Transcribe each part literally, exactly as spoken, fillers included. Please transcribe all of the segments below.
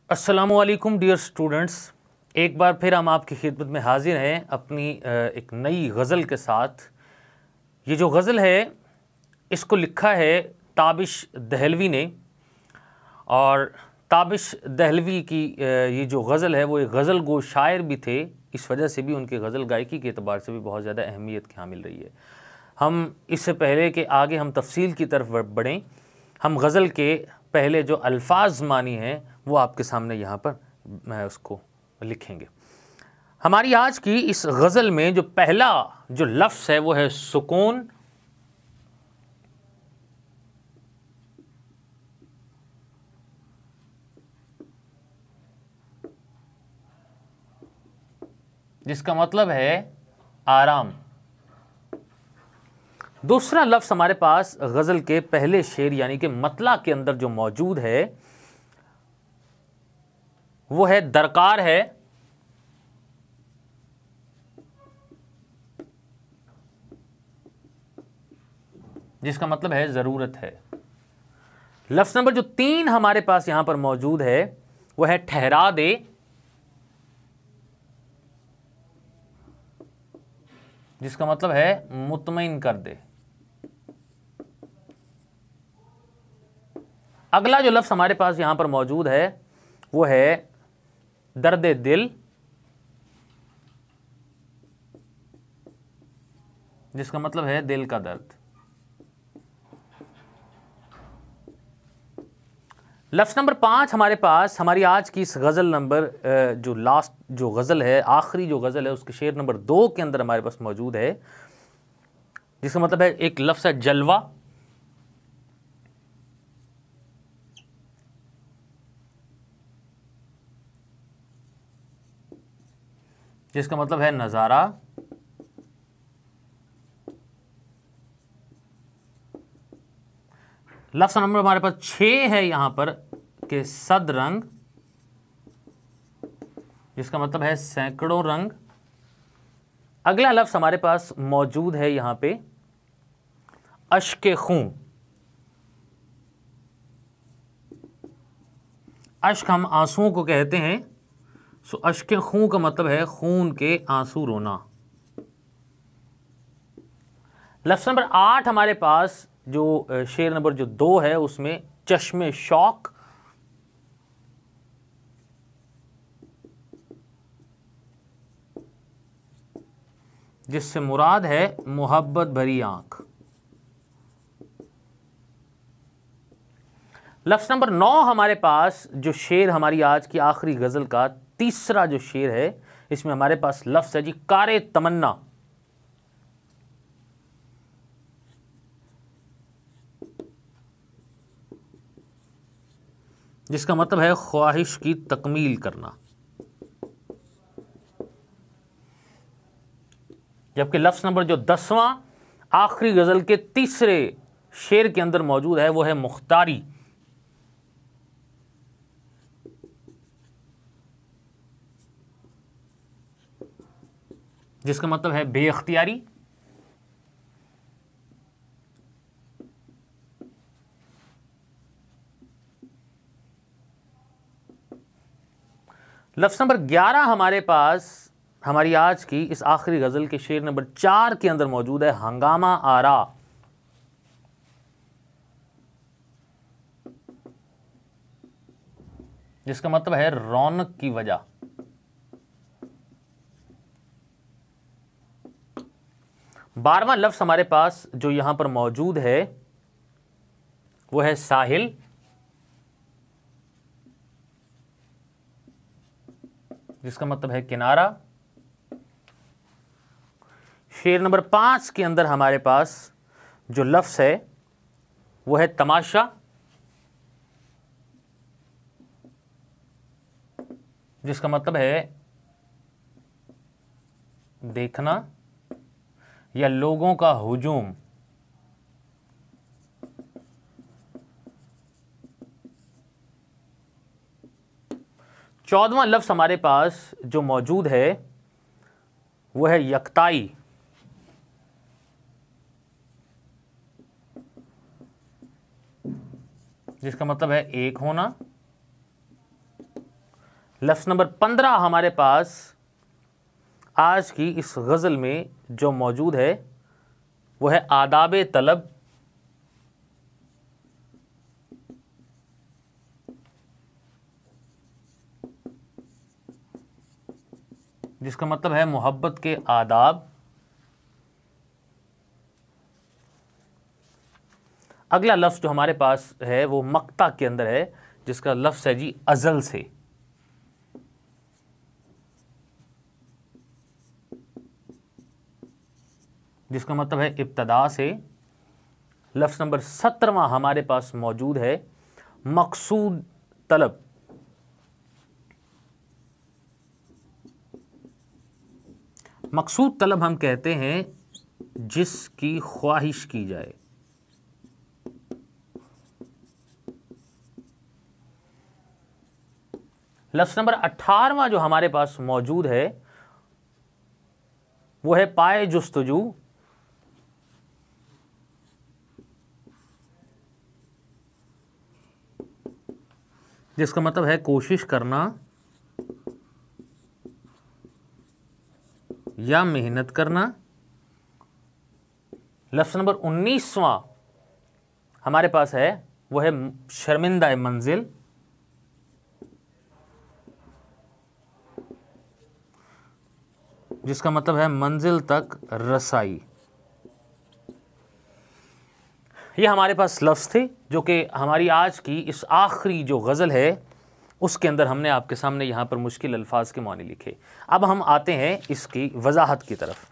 अस्सलामुअलैकुम dear students, एक बार फिर हम आपकी खिदमत में हाजिर हैं अपनी एक नई गज़ल के साथ। ये जो गज़ल है इसको लिखा है ताबिश दहलवी ने, और ताबिश दहलवी की ये जो गज़ल है वो एक गज़ल गो शायर भी थे, इस वजह से भी उनके गज़ल गायकी के एतबार से भी बहुत ज़्यादा अहमियत यहाँ मिल रही है। हम इससे पहले कि आगे हम तफसील की तरफ बढ़ें, हम गज़ल के पहले जो अल्फाज मानी हैं वो आपके सामने यहाँ पर मैं उसको लिखेंगे। हमारी आज की इस गज़ल में जो पहला जो लफ्ज़ है वो है सुकून। जिसका मतलब है आराम। दूसरा लफ्ज़ हमारे पास गज़ल के पहले शेर यानी कि मतला के अंदर जो मौजूद है वो है दरकार है। जिसका मतलब है ज़रूरत है। लफ्ज़ नंबर जो तीन हमारे पास यहां पर मौजूद है वो है ठहरा दे। जिसका मतलब है मुतमईन कर दे। अगला जो लफ्ज़ हमारे पास यहां पर मौजूद है वो है दर्द दिल। जिसका मतलब है दिल का दर्द। लफ्ज़ नंबर पाँच हमारे पास हमारी आज की इस गज़ल नंबर जो लास्ट जो गज़ल है, आखिरी जो गज़ल है, उसके शेर नंबर दो के अंदर हमारे पास मौजूद है। जिसका मतलब है एक लफ्ज़ है जलवा। जिसका मतलब है नज़ारा। लफ्ज़ नंबर हमारे पास छः है यहाँ पर के सद रंग। जिसका मतलब है सैकड़ों रंग। अगला लफ्ज़ हमारे पास मौजूद है यहाँ पे अश्क खून। अश्क हम आंसुओं को कहते हैं, सो अश्क खून का मतलब है खून के आंसू रोना। लफ्ज़ नंबर आठ हमारे पास जो शेर नंबर जो दो है उसमें चश्मे शौक। जिससे मुराद है मोहब्बत भरी आंख। लफ्ज़ नंबर नौ हमारे पास जो शेर हमारी आज की आखिरी गज़ल का तीसरा जो शेर है, इसमें हमारे पास लफ्ज़ है जी कारे तमन्ना। जिसका मतलब है ख्वाहिश की तकमील करना। जबकि लफ्ज़ नंबर जो दसवां आखिरी गज़ल के तीसरे शेर के अंदर मौजूद है वो है मुख्तारी। जिसका मतलब है बेइख्तियारी। लफ्ज़ नंबर ग्यारह हमारे पास हमारी आज की इस आखिरी गज़ल के शेर नंबर चार के अंदर मौजूद है हंगामा आरा। जिसका मतलब है रौनक की वजह। बारहवां लफ्ज़ हमारे पास जो यहां पर मौजूद है वो है साहिल। जिसका मतलब है किनारा। शेर नंबर पांच के अंदर हमारे पास जो लफ्ज़ है वो है तमाशा। जिसका मतलब है देखना या लोगों का हुजूम। चौदहवां लफ्ज़ हमारे पास जो मौजूद है वो है यकताई। जिसका मतलब है एक होना। लफ्ज़ नंबर पंद्रह हमारे पास आज की इस गज़ल में जो मौजूद है वो है आदाब तलब। जिसका मतलब है मोहब्बत के आदाब। अगला लफ्ज़ जो हमारे पास है वो मक्ता के अंदर है, जिसका लफ्ज़ है जी अज़ल से। जिसका मतलब है इब्तदा से। लफ्ज़ नंबर सत्रहवां हमारे पास मौजूद है मकसूद तलब। मकसूद तलब हम कहते हैं जिसकी ख्वाहिश की जाए। लफ्ज़ नंबर अठारहवां जो हमारे पास मौजूद है वो है पाए जुस्तजू। जिसका मतलब है कोशिश करना या मेहनत करना। लफ्ज़ नंबर उन्नीसवां हमारे पास है वो है शर्मिंदा मंजिल। जिसका मतलब है मंजिल तक रसाई। ये हमारे पास लफ्ज़ थे जो कि हमारी आज की इस आखिरी जो गज़ल है उसके अंदर हमने आपके सामने यहाँ पर मुश्किल अल्फाज के मानी लिखे। अब हम आते हैं इसकी वजाहत की तरफ।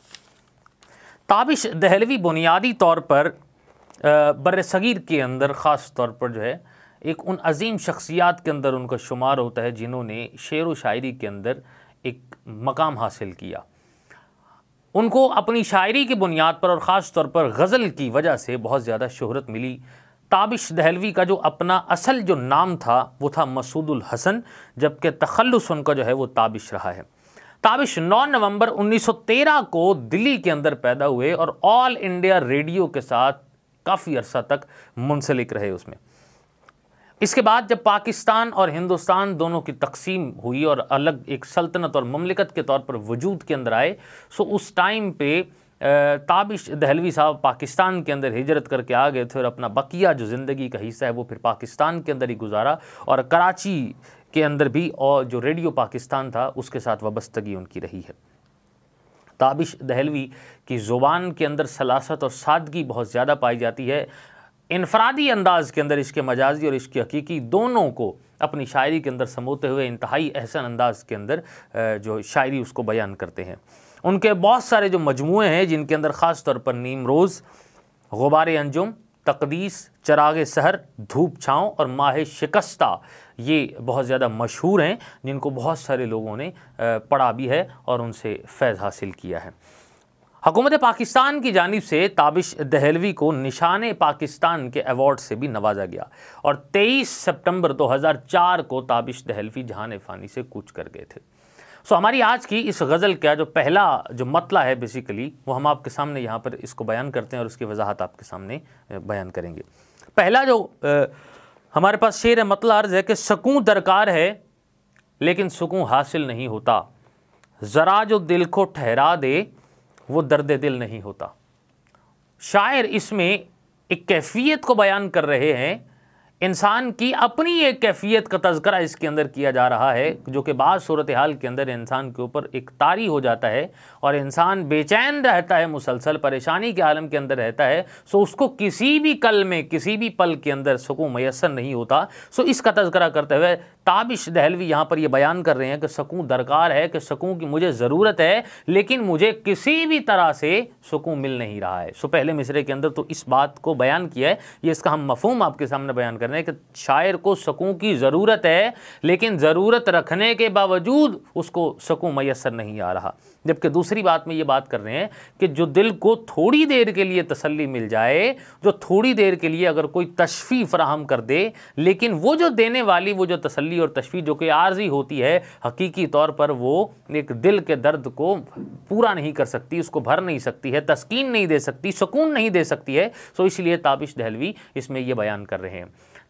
ताबिश दहलवी बुनियादी तौर पर बर सगीर के अंदर ख़ास तौर पर जो है एक उन अजीम शख्सियात के अंदर उनका शुमार होता है जिन्होंने शेर व शायरी के अंदर एक मकाम हासिल किया। उनको अपनी शायरी की बुनियाद पर और ख़ास तौर पर गज़ल की वजह से बहुत ज़्यादा शोहरत मिली। ताबिश दहलवी का जो अपना असल जो नाम था वो था मसूदुल हसन, जबकि तखल्लुस उनका जो है वो ताबिश रहा है। ताबिश नौ नवंबर उन्नीस सौ तेरह को दिल्ली के अंदर पैदा हुए और ऑल इंडिया रेडियो के साथ काफ़ी अरसा तक मुंसलिक रहे उसमें। इसके बाद जब पाकिस्तान और हिंदुस्तान दोनों की तकसीम हुई और अलग एक सल्तनत और ममलिकत के तौर पर वजूद के अंदर आए, सो उस टाइम पे ताबिश दहलवी साहब पाकिस्तान के अंदर हिजरत करके आ गए थे और अपना बकिया जो ज़िंदगी का हिस्सा है वो फिर पाकिस्तान के अंदर ही गुजारा और कराची के अंदर भी और जो रेडियो पाकिस्तान था उसके साथ वाबस्तगी उनकी रही है। ताबिश दहलवी की ज़ुबान के अंदर सलासत और सादगी बहुत ज़्यादा पाई जाती है। इनफरादी अंदाज़ के अंदर इसके मजाजी और इसकी हकीकी दोनों को अपनी शायरी के अंदर समोते हुए इंतहाई अहसन अंदाज़ के अंदर जो शायरी उसको बयान करते हैं। उनके बहुत सारे जो मजमूए हैं जिनके अंदर ख़ास तौर पर नीम रोज़, गुबारे अंजुम, तकदीस, चरागे सहर, धूप छाँव और माह शिकस्ता ये बहुत ज़्यादा मशहूर हैं, जिनको बहुत सारे लोगों ने पढ़ा भी है और उनसे फैज़ हासिल किया है। हुकूमत पाकिस्तान की जानिब से ताबिश दहलवी को निशान पाकिस्तान के अवार्ड से भी नवाजा गया और तेईस सितंबर दो हज़ार चार को ताबिश दहलवी जहान फ़ानी से कूच कर गए थे। सो हमारी आज की इस गज़ल का जो पहला जो मतला है बेसिकली वो हम आपके सामने यहाँ पर इसको बयान करते हैं और उसकी वजाहत आपके सामने बयान करेंगे। पहला जो आ, हमारे पास शेर है, मतला अर्ज़ है कि सुकून दरकार है लेकिन सुकून हासिल नहीं होता, ज़रा जो दिल को ठहरा दे वो दर्द दिल नहीं होता। शायर इसमें एक कैफियत को बयान कर रहे हैं, इंसान की अपनी एक कैफियत का तज़किरा इसके अंदर किया जा रहा है जो कि बाज़ सूरत हाल के अंदर इंसान के ऊपर एक तारी हो जाता है और इंसान बेचैन रहता है, मुसलसल परेशानी के आलम के अंदर रहता है। सो उसको किसी भी कल में किसी भी पल के अंदर सुकून मैसर नहीं होता। सो इसका तज़किरा करते हुए ताबिश दहलवी यहाँ पर ये बयान कर रहे हैं कि सुकून दरकार है, कि सुकून की मुझे ज़रूरत है लेकिन मुझे किसी भी तरह से सुकून मिल नहीं रहा है। सो पहले मिसरे के अंदर तो इस बात को बयान किया है, ये इसका हम मफ़हूम आपके सामने बयान कर रहे हैं कि शायर को सुकून की ज़रूरत है लेकिन ज़रूरत रखने के बावजूद उसको सुकून मैसर नहीं आ रहा। जबकि दूसरी बात में ये बात कर रहे हैं कि जो दिल को थोड़ी देर के लिए तसल्ली मिल जाए, जो थोड़ी देर के लिए अगर कोई तशफ़ी फराहम कर दे, लेकिन वो जो देने वाली वो जो तसल्ली और तशफ़ी जो कि आर्जी होती है, हकीकी तौर पर वो एक दिल के दर्द को पूरा नहीं कर सकती, उसको भर नहीं सकती है, तस्कीन नहीं दे सकती, सुकून नहीं दे सकती है। सो इसलिए ताबिश दहलवी इसमें यह बयान कर रहे हैं।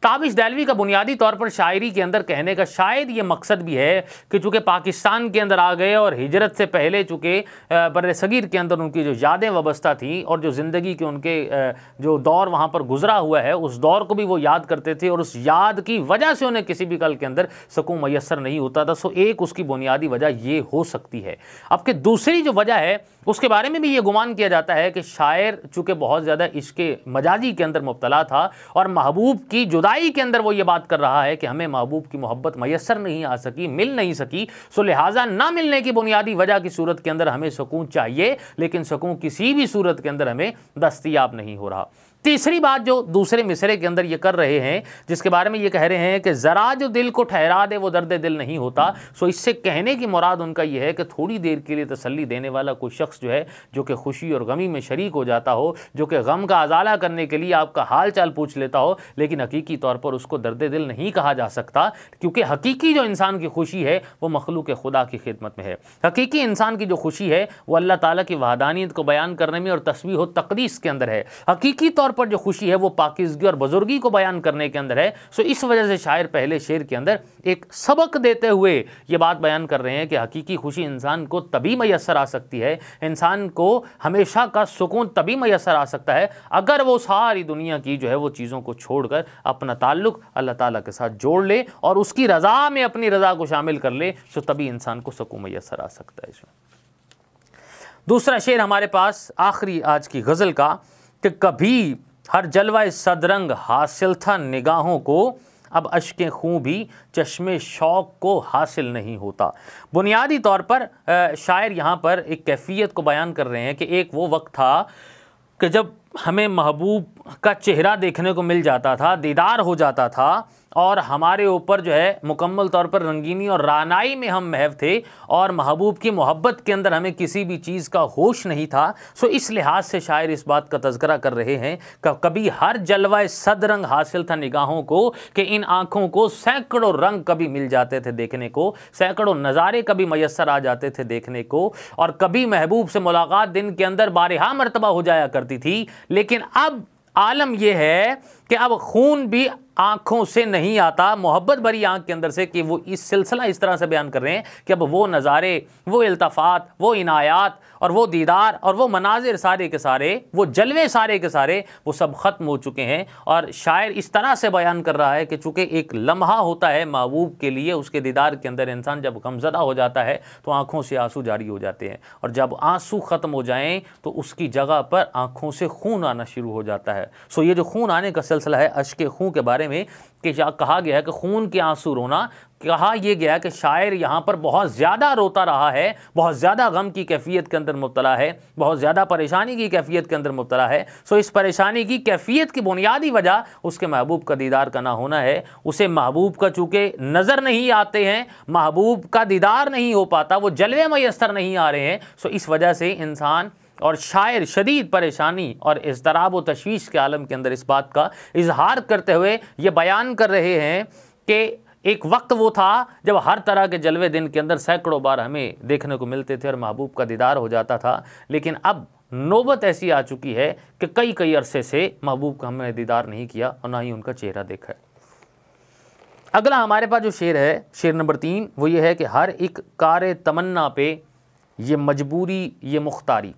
ताबिश दहलवी का बुनियादी तौर पर शायरी के अंदर कहने का शायद ये मकसद भी है कि चूँकि पाकिस्तान के अंदर आ गए और हिजरत से पहले चूँकि बर सगीर के अंदर उनकी जो यादें वाबस्ता थी और जो ज़िंदगी के उनके जो दौर वहाँ पर गुजरा हुआ है उस दौर को भी वो याद करते थे और उस याद की वजह से उन्हें किसी भी कल के अंदर सुकून मैसर नहीं होता था। सो एक उसकी बुनियादी वजह ये हो सकती है। अब कि दूसरी जो वजह है उसके बारे में भी ये गुमान किया जाता है कि शायर चूँकि बहुत ज़्यादा इश्क़ मजाजी के अंदर मुब्तला था और महबूब की जुदाई के अंदर वो ये बात कर रहा है कि हमें महबूब की मोहब्बत मैसर नहीं आ सकी, मिल नहीं सकी। सो लिहाजा ना मिलने की बुनियादी वजह की सूरत के अंदर हमें सुकून चाहिए, लेकिन सुकून किसी भी सूरत के अंदर हमें दस्तयाब नहीं हो रहा। तीसरी बात जो दूसरे मिसरे के अंदर ये कर रहे हैं, जिसके बारे में ये कह रहे हैं कि ज़रा जो दिल को ठहरा दे वो दर्द दिल नहीं होता। सो इससे कहने की मुराद उनका ये है कि थोड़ी देर के लिए तसल्ली देने वाला कोई शख्स जो है जो कि खुशी और गमी में शरीक हो जाता हो, जो कि गम का अजाला करने के लिए आपका हाल चाल पूछ लेता हो, लेकिन हकीकी तौर पर उसको दर्द दिल नहीं कहा जा सकता, क्योंकि हकीकी जो इंसान की खुशी है वो मखलूक खुदा की खिदमत में है। हकीकी इंसान की जो खुशी है वो अल्लाह ताला की वहदानियत को बयान करने में और तस्बीह व तक़दीस के अंदर है। हकीकी तौर पर जो खुशी है वो पाकीज़गी और बुजुर्गी को बयान करने के अंदर है। सो इस वजह से शायर पहले शेर के अंदर एक सबक देते हुए ये बात बयान कर रहे हैं कि हकीकी खुशी इंसान को तभी मैसर आ सकती है, इंसान को हमेशा का सुकून तभी मैसर आ सकता है अगर वो सारी दुनिया की जो है वो चीज़ों को छोड़कर अपना ताल्लुक अल्लाह ताला के साथ जोड़ ले और उसकी रज़ा में अपनी रज़ा को शामिल कर ले। सो तभी इंसान को सुकून मैसर आ सकता है। इसमें दूसरा शेर हमारे पास आखिरी आज की गज़ल का कि कभी हर जलवा सदरंग हासिल था निगाहों को, अब अश्के खूं भी चश्मे शौक़ को हासिल नहीं होता। बुनियादी तौर पर शायर यहाँ पर एक कैफियत को बयान कर रहे हैं कि एक वो वक्त था कि जब हमें महबूब का चेहरा देखने को मिल जाता था, दीदार हो जाता था और हमारे ऊपर जो है मुकम्मल तौर पर रंगीनी और रानाई में हम महव थे और महबूब की मोहब्बत के अंदर हमें किसी भी चीज़ का होश नहीं था। सो इस लिहाज से शायर इस बात का तज़किरा कर रहे हैं कि कभी हर जलवा सदरंग हासिल था निगाहों को, कि इन आँखों को सैकड़ों रंग कभी मिल जाते थे देखने को, सैकड़ों नज़ारे कभी मैसर आ जाते थे देखने को, और कभी महबूब से मुलाकात दिन के अंदर बारहा मरतबा हो जाया करती थी। लेकिन अब आलम यह है कि अब खून भी आँखों से नहीं आता, मोहब्बत भरी आँख के अंदर से, कि वो इस सिलसिला इस तरह से बयान कर रहे हैं कि अब वो नज़ारे, वो इल्तफ़ात, वो इनायात और वो दीदार और वो मनाजिर सारे के सारे, वो जलवे सारे के सारे, वो सब ख़त्म हो चुके हैं। और शायर इस तरह से बयान कर रहा है कि चूँकि एक लम्हा होता है महबूब के लिए, उसके दीदार के अंदर इंसान जब गमज़दा हो जाता है तो आँखों से आंसू जारी हो जाते हैं, और जब आंसू ख़त्म हो जाएँ तो उसकी जगह पर आँखों से खून आना शुरू हो जाता है। सो ये जो खून आने का सिलसिला है, अश्के खून के बारे में कि कहा गया है कि खून के आंसू रोना, कहा यह गया कि शायर यहाँ पर बहुत ज़्यादा रोता रहा है, बहुत ज़्यादा गम की कैफियत के अंदर मुब्तला है, बहुत ज़्यादा परेशानी की कैफियत के अंदर मुब्तला है। सो इस परेशानी की कैफियत की बुनियादी वजह उसके महबूब का दीदार का ना होना है। उसे महबूब का चूँकि नज़र नहीं आते हैं, महबूब का दीदार नहीं हो पाता, वो जलवे मैसर नहीं आ रहे हैं। सो इस वजह से इंसान और शायर शदीद परेशानी और इज़्तिराब व तशवीश के आलम के अंदर इस बात का इजहार करते हुए ये बयान कर रहे हैं कि एक वक्त वो था जब हर तरह के जलवे दिन के अंदर सैकड़ों बार हमें देखने को मिलते थे और महबूब का दीदार हो जाता था, लेकिन अब नौबत ऐसी आ चुकी है कि कई कई अरसे से महबूब का हमने दीदार नहीं किया और ना ही उनका चेहरा देखा है। अगला हमारे पास जो शेर है, शेर नंबर तीन, वो ये है कि हर एक कार तमन्ना पे ये मजबूरी ये मुख्तारी,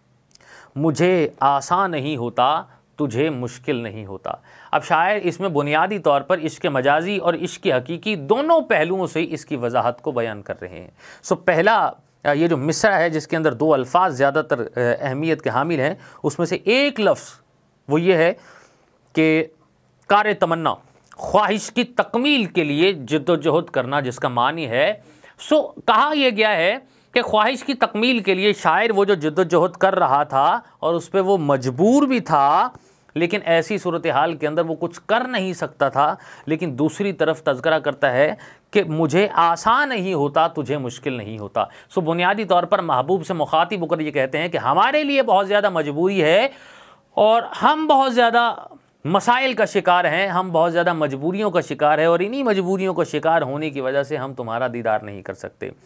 मुझे आसान नहीं होता तुझे मुश्किल नहीं होता। अब शायर इसमें बुनियादी तौर पर इश्क मजाजी और इश्क हकीकी दोनों पहलुओं से इसकी वजाहत को बयान कर रहे हैं। सो पहला ये जो मिसरा है जिसके अंदर दो अल्फाज ज़्यादातर अहमियत के हामिल हैं, उसमें से एक लफ्ज़ वो ये है कि कार तमन्ना, ख्वाहिश की तकमील के लिए जिद्दोजहद करना, जिसका मानी है। सो कहा यह गया है कि ख्वाहिश की तकमील के लिए शायर वो जो जिद्दोजहद कर रहा था और उस पर वो मजबूर भी था, लेकिन ऐसी सूरत हाल के अंदर वो कुछ कर नहीं सकता था। लेकिन दूसरी तरफ तज़किरा करता है कि मुझे आसान नहीं होता तुझे मुश्किल नहीं होता। सो बुनियादी तौर पर महबूब से मुखातिब होकर ये कहते हैं कि हमारे लिए बहुत ज़्यादा मजबूरी है और हम बहुत ज़्यादा मसाइल का शिकार हैं, हम बहुत ज़्यादा मजबूरियों का शिकार है, और इन्हीं मजबूरियों का शिकार होने की वजह से हम तुम्हारा दीदार नहीं कर सकते।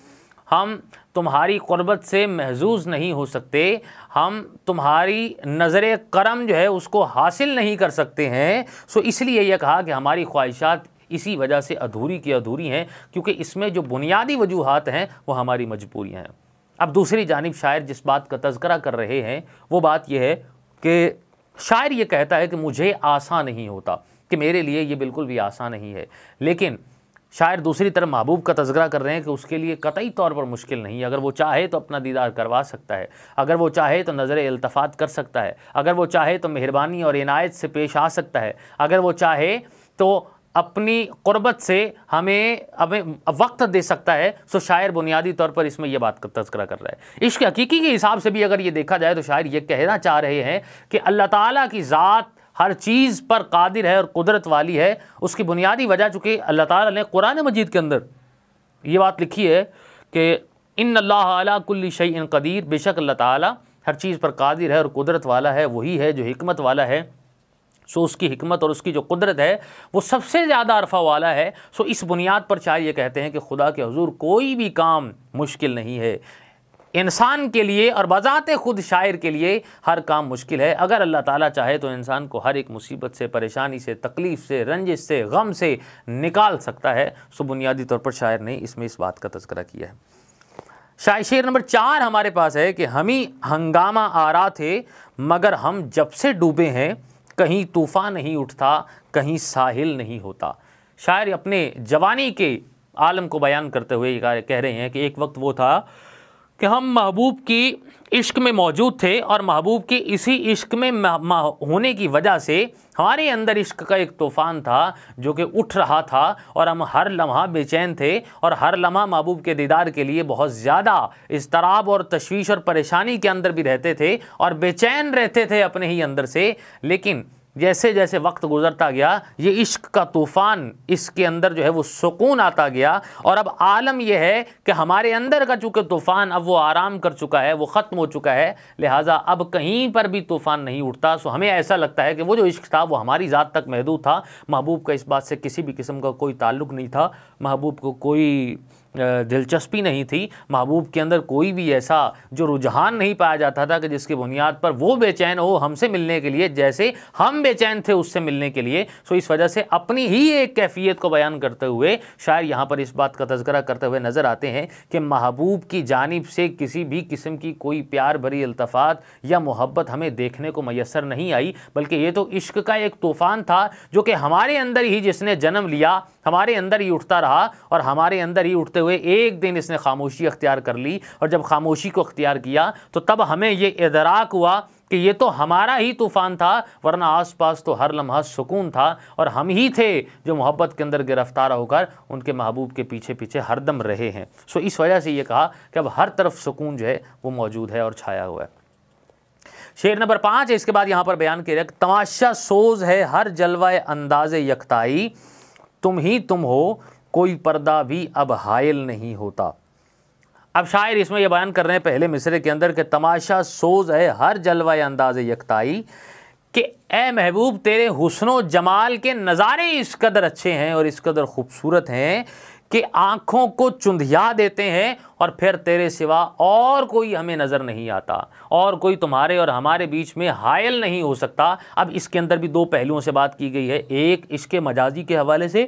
हम तुम्हारी क़ुर्बत से महजूज़ नहीं हो सकते, हम तुम्हारी नज़र करम जो है उसको हासिल नहीं कर सकते हैं। सो इसलिए यह कहा कि हमारी ख्वाहिशात इसी वजह से अधूरी की अधूरी हैं, क्योंकि इसमें जो बुनियादी वजूहात हैं वो हमारी मजबूरियाँ हैं। अब दूसरी जानिब शायर जिस बात का तज़किरा कर रहे हैं वो बात यह है कि शायर ये कहता है कि मुझे आसान नहीं होता, कि मेरे लिए ये बिल्कुल भी आसान नहीं है। लेकिन शायर दूसरी तरफ महबूब का तज़किरा कर रहे हैं कि उसके लिए कतई तौर पर मुश्किल नहीं है। अगर वो चाहे तो अपना दीदार करवा सकता है, अगर वो चाहे तो नज़र इल्तफ़ात कर सकता है, अगर वो चाहे तो मेहरबानी और इनायत से पेश आ सकता है, अगर वो चाहे तो अपनी क़ुर्बत से हमें हमें वक्त दे सकता है। सो शायर बुनियादी तौर पर इसमें यह बात का तज़किरा कर रहा है। इश्क हकीकी के हिसाब से भी अगर ये देखा जाए तो शायर ये कहना चाह रहे हैं कि अल्लाह ताला की ज़ात हर चीज़ पर कादिर है और कुदरत वाली है। उसकी बुनियादी वजह चूँकि अल्लाह ताला ने कुरान मजीद के अंदर ये बात लिखी है कि इन्नल्लाह अला कुल्ली शैइन क़दीर, बेशक अल्लाह ताला हर चीज़ पर कादिर है और कुदरत वाला है, वही है जो हिकमत वाला है। सो उसकी हिकमत और उसकी जो कुदरत है वो सबसे ज़्यादा अरफा वाला है। सो इस बुनियाद पर शायर ये कहते हैं कि खुदा के हुजूर कोई भी काम मुश्किल नहीं है। इंसान के लिए और बज़ाते खुद शायर के लिए हर काम मुश्किल है। अगर अल्लाह ताला चाहे तो इंसान को हर एक मुसीबत से, परेशानी से, तकलीफ़ से, रंजिश से, गम से निकाल सकता है। सो बुनियादी तौर पर शायर ने इसमें इस बात का तज़किरा किया है। शायर शेर नंबर चार हमारे पास है कि हम ही हंगामा आ रहा थे मगर हम जब से डूबे हैं, कहीं तूफ़ान नहीं उठता, कहीं साहिल नहीं होता। शायर अपने जवानी के आलम को बयान करते हुए कह रहे हैं कि एक वक्त वो था कि हम महबूब की इश्क में मौजूद थे और महबूब के इसी इश्क में होने की वजह से हमारे अंदर इश्क का एक तूफ़ान था जो कि उठ रहा था और हम हर लम्हा बेचैन थे और हर लम्हा महबूब के दीदार के लिए बहुत ज़्यादा इज़्तिराब और तशवीश और परेशानी के अंदर भी रहते थे और बेचैन रहते थे अपने ही अंदर से। लेकिन जैसे जैसे वक्त गुजरता गया ये इश्क का तूफ़ान, इसके अंदर जो है वो सुकून आता गया और अब आलम यह है कि हमारे अंदर का चूँकि तूफ़ान अब वो आराम कर चुका है, वो ख़त्म हो चुका है, लिहाजा अब कहीं पर भी तूफ़ान नहीं उठता। सो हमें ऐसा लगता है कि वो जो इश्क था वो हमारी ज़ात तक महदूद था। महबूब का इस बात से किसी भी किस्म का कोई ताल्लुक़ नहीं था, महबूब को कोई दिलचस्पी नहीं थी, महबूब के अंदर कोई भी ऐसा जो रुझान नहीं पाया जाता था कि जिसकी बुनियाद पर वो बेचैन हो हमसे मिलने के लिए जैसे हम बेचैन थे उससे मिलने के लिए। सो इस वजह से अपनी ही एक कैफियत को बयान करते हुए शायर यहाँ पर इस बात का तज़किरा करते हुए नज़र आते हैं कि महबूब की जानिब से किसी भी किस्म की कोई प्यार भरी इल्तफ़ात या मोहब्बत हमें देखने को मैसर नहीं आई, बल्कि ये तो इश्क का एक तूफ़ान था जो कि हमारे अंदर ही जिसने जन्म लिया, हमारे अंदर ही उठता रहा और हमारे अंदर ही उठते हुए एक दिन इसने खामोशी अख्तियार कर ली। और जब खामोशी को अख्तियार किया तो तब हमें ये इदराक हुआ कि ये तो हमारा ही तूफ़ान था, वरना आसपास तो हर लम्हा सुकून था और हम ही थे जो मोहब्बत के अंदर गिरफ्तार होकर उनके महबूब के पीछे पीछे हरदम रहे हैं। सो इस वजह से ये कहा कि अब हर तरफ सुकून जो है वो मौजूद है और छाया हुआ है। शेर नंबर पाँच है, इसके बाद यहाँ पर बयान किया तमाशा सोज है हर जलवाए अंदाज़े यकताई, तुम ही तुम हो कोई पर्दा भी अब हायल नहीं होता। अब शायर इसमें यह बयान कर रहे हैं पहले मिसरे के अंदर कि तमाशा सोज है हर जलवाए अंदाज़े यकताई, कि ए महबूब तेरे हुस्नो जमाल के नज़ारे इस कदर अच्छे हैं और इस कदर खूबसूरत हैं कि आँखों को चुंधिया देते हैं और फिर तेरे सिवा और कोई हमें नज़र नहीं आता, और कोई तुम्हारे और हमारे बीच में हायल नहीं हो सकता। अब इसके अंदर भी दो पहलुओं से बात की गई है, एक इश्क मजाजी के हवाले से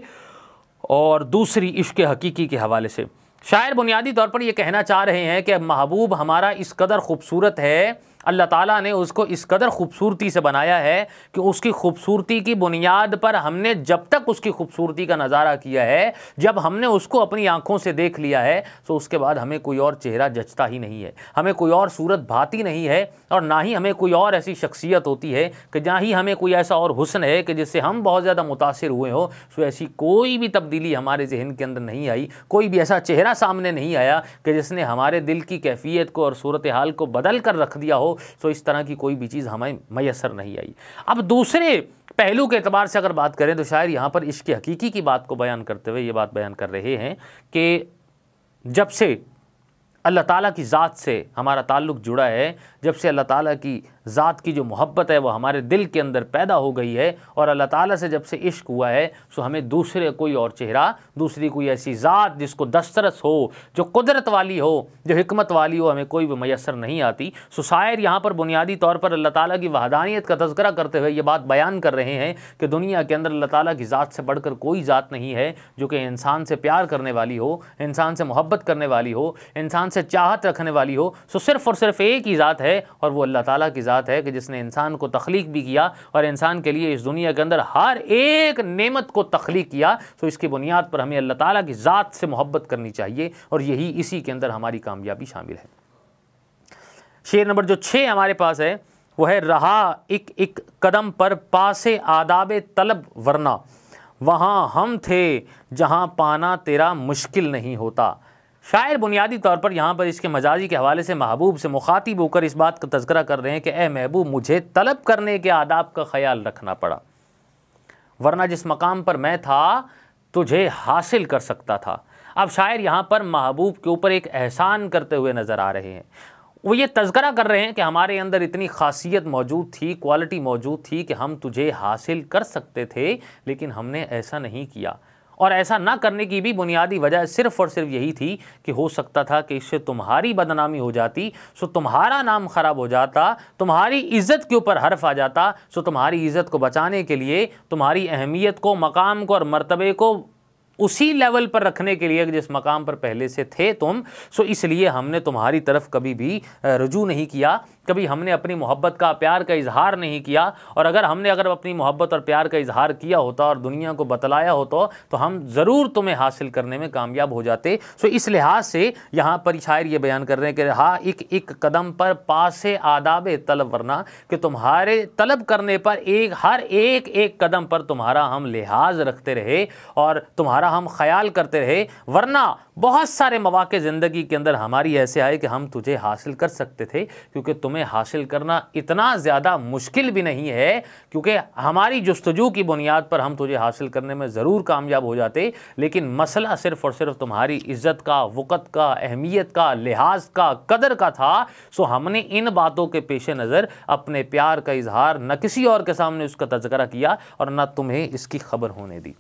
और दूसरी इश्क हकीकी के हवाले से। शायर बुनियादी तौर पर यह कहना चाह रहे हैं कि महबूब हमारा इस कदर खूबसूरत है, अल्लाह ताला ने उसको इस कदर खूबसूरती से बनाया है कि उसकी खूबसूरती की बुनियाद पर हमने जब तक उसकी खूबसूरती का नज़ारा किया है, जब हमने उसको अपनी आँखों से देख लिया है, तो उसके बाद हमें कोई और चेहरा जचता ही नहीं है, हमें कोई और सूरत भाती नहीं है और ना ही हमें कोई और ऐसी शख्सियत होती है कि ना ही हमें कोई ऐसा और हुस्न है कि जिससे हम बहुत ज़्यादा मुतासिर हुए हो। सो ऐसी कोई भी तब्दीली हमारे जहन के अंदर नहीं आई, कोई भी ऐसा चेहरा सामने नहीं आया कि जिसने हमारे दिल की कैफियत को और सूरत हाल को बदल कर रख दिया हो। सो इस तरह की कोई भी चीज़ हमें मैसर नहीं आई। अब दूसरे पहलू के एतबार से अगर बात करें तो शायर यहाँ पर इश्क हकीकी की बात को बयान करते हुए ये बात बयान कर रहे हैं कि जब से अल्लाह ताला की ज़ात से हमारा ताल्लुक़ जुड़ा है, जब से अल्लाह ताला की ज़ात की जो मोहब्बत है वो हमारे दिल के अंदर पैदा हो गई है, और अल्लाह ताला से जब से इश्क हुआ है सो हमें दूसरे कोई और चेहरा, दूसरी कोई ऐसी ज़ात जिसको दस्तरस हो, जो कुदरत वाली हो, जो हिकमत वाली हो, हमें कोई भी मैसर नहीं आती। सो शायर यहाँ पर बुनियादी तौर पर अल्लाह ताला की वहदानियत का तज़किरा करते हुए ये बात बयान कर रहे हैं कि दुनिया के अंदर अल्लाह ताला की ज़ात से बढ़कर कोई ज़ात नहीं है जो कि इंसान से प्यार करने वाली हो, इंसान से मोहब्बत करने वाली हो, इंसान से चाहत रखने वाली हो। सो सिर्फ़ और सिर्फ एक ही ज़ात है, और वो अल्लाह ताला की ज़ात है कि जिसने इंसान को तख्लीक भी किया और इंसान के लिए इस दुनिया के अंदर हर एक नेमत को तख्लीक किया। सो इसकी बुनियाद पर हमें अल्लाह ताला की ज़ात से मोहब्बत करनी चाहिए, और यही इसी के अंदर हमारी कामयाबी शामिल है। शेर नंबर जो छः हमारे पास है वो है, रहा एक एक कदम पर पासे आदाबे तलब वरना, वहाँ हम थे जहाँ पाना तेरा मुश्किल नहीं होता। शायर बुनियादी तौर पर यहाँ पर इसके मजाजी के हवाले से महबूब से मुखातिब होकर इस बात का तज़किरा कर रहे हैं कि ए महबूब, मुझे तलब करने के आदाब का ख्याल रखना पड़ा, वरना जिस मकाम पर मैं था तुझे हासिल कर सकता था। अब शायर यहाँ पर महबूब के ऊपर एक एहसान करते हुए नज़र आ रहे हैं। वो ये तज़किरा कर रहे हैं कि हमारे अंदर इतनी खासियत मौजूद थी, क्वालिटी मौजूद थी कि हम तुझे हासिल कर सकते थे, लेकिन हमने ऐसा नहीं किया। और ऐसा ना करने की भी बुनियादी वजह सिर्फ़ और सिर्फ यही थी कि हो सकता था कि इससे तुम्हारी बदनामी हो जाती, सो तुम्हारा नाम ख़राब हो जाता, तुम्हारी इज़्ज़त के ऊपर हर्फ आ जाता। सो तुम्हारी इज़्ज़त को बचाने के लिए, तुम्हारी अहमियत को, मकाम को और मर्तबे को उसी लेवल पर रखने के लिए जिस मकाम पर पहले से थे तुम, सो इसलिए हमने तुम्हारी तरफ कभी भी रुजू नहीं किया, कभी हमने अपनी मोहब्बत का, प्यार का इजहार नहीं किया। और अगर हमने अगर अपनी मोहब्बत और प्यार का इजहार किया होता और दुनिया को बतलाया होता तो हम ज़रूर तुम्हें हासिल करने में कामयाब हो जाते। सो इस लिहाज से यहाँ पर शायर ये बयान कर रहे हैं कि हाँ, एक एक कदम पर पासे आदाबे तलब वरना, कि तुम्हारे तलब करने पर एक हर एक एक कदम पर तुम्हारा हम लिहाज रखते रहे और तुम्हारा हम ख्याल करते रहे, वरना बहुत सारे मौके ज़िंदगी के अंदर हमारी ऐसे आए कि हम तुझे हासिल कर सकते थे, क्योंकि तुम्हें हासिल करना इतना ज़्यादा मुश्किल भी नहीं है, क्योंकि हमारी जुस्तजू की बुनियाद पर हम तुझे हासिल करने में ज़रूर कामयाब हो जाते। लेकिन मसला सिर्फ़ और सिर्फ तुम्हारी इज़्ज़त का, वक़्त का, अहमियत का, लिहाज का, कदर का था। सो हमने इन बातों के पेश नज़र अपने प्यार का इजहार न किसी और के सामने उसका तज़किरा किया और न तुम्हें इसकी खबर होने दी।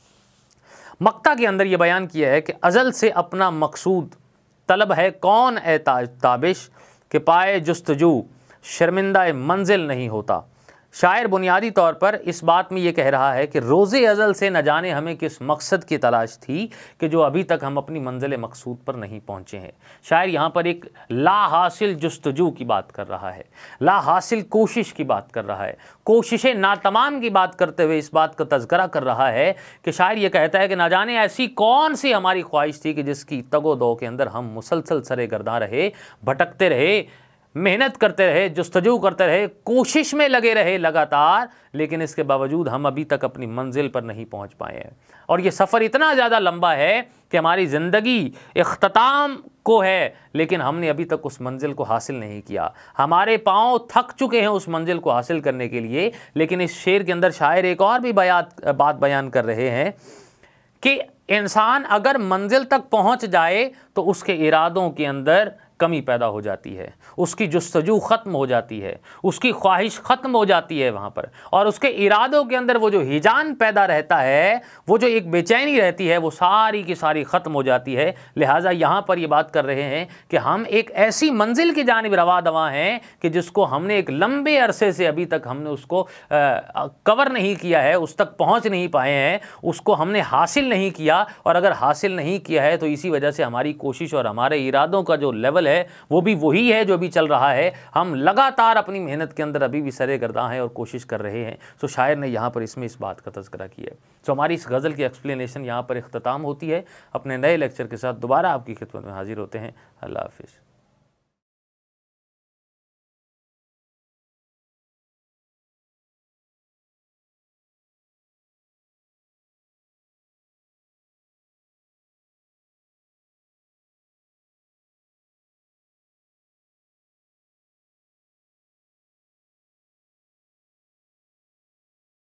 मक्ता के अंदर यह बयान किया है कि अज़ल से अपना मकसूद तलब है कौन ए ताबिश, के पाए जुस्तजू शर्मिंदा मंजिल नहीं होता। शायर बुनियादी तौर पर इस बात में ये कह रहा है कि रोज़े अज़ल से न जाने हमें किस मकसद की तलाश थी कि जो अभी तक हम अपनी मंजिल मकसूद पर नहीं पहुँचे हैं। शायर यहाँ पर एक ला हासिल जुस्तजू की बात कर रहा है, ला हासिल कोशिश की बात कर रहा है, कोशिशें नातमाम की बात करते हुए इस बात का तज़किरा कर रहा है कि शायर ये कहता है कि न जाने ऐसी कौन सी हमारी ख्वाहिश थी कि जिसकी तगो दो के अंदर हम मुसलसल सरे गर्दा रहे, भटकते रहे, मेहनत करते रहे, जुस्तजू करते रहे, कोशिश में लगे रहे लगातार, लेकिन इसके बावजूद हम अभी तक अपनी मंजिल पर नहीं पहुंच पाए हैं। और ये सफ़र इतना ज़्यादा लंबा है कि हमारी ज़िंदगी इख्तिताम को है, लेकिन हमने अभी तक उस मंजिल को हासिल नहीं किया। हमारे पाँव थक चुके हैं उस मंजिल को हासिल करने के लिए। लेकिन इस शेर के अंदर शायर एक और भी बयात बात बयान कर रहे हैं कि इंसान अगर मंजिल तक पहुंच जाए तो उसके इरादों के अंदर कमी पैदा हो जाती है, उसकी जुस्तजू ख़त्म हो जाती है, उसकी ख्वाहिश ख़त्म हो जाती है वहाँ पर, और उसके इरादों के अंदर वो जो हिजान पैदा रहता है, वो जो एक बेचैनी रहती है, वो सारी की सारी ख़त्म हो जाती है। लिहाजा यहाँ पर ये बात कर रहे हैं कि हम एक ऐसी मंजिल की जानिब रवा दवा हैं कि जिसको हमने एक लंबे अरसे से अभी तक हमने उसको आ, कवर नहीं किया है, उस तक पहुँच नहीं पाए हैं, उसको हमने हासिल नहीं किया। और अगर हासिल नहीं किया है तो इसी वजह से हमारी कोशिश और हमारे इरादों का जो लेवल है वो भी वही है जो भी चल रहा है। हम लगातार अपनी मेहनत के अंदर अभी भी सरे गर्दा हैं और कोशिश कर रहे हैं। सो शायर ने यहाँ पर इसमें इस बात का तज़किरा किया है। सो हमारी इस गज़ल की एक्सप्लेनेशन यहाँ पर इख्तिताम होती है। अपने नए लेक्चर के साथ दोबारा आपकी खिदमत में हाजिर होते हैं। अल्लाह हाफिज़।